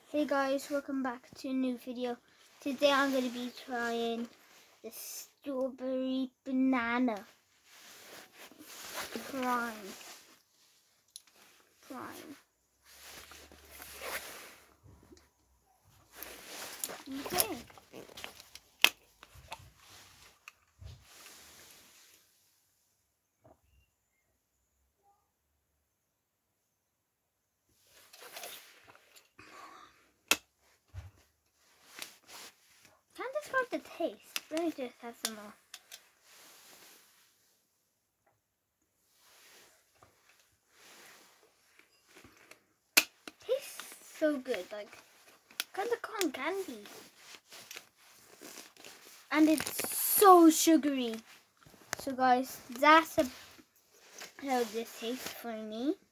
Hey guys, welcome back to a new video. Today I'm going to be trying the strawberry banana prime. Okay. Can't describe the taste. Let me just have some more. Tastes so good, like kind of cotton candy, and it's so sugary. So guys, that's how this tastes for me.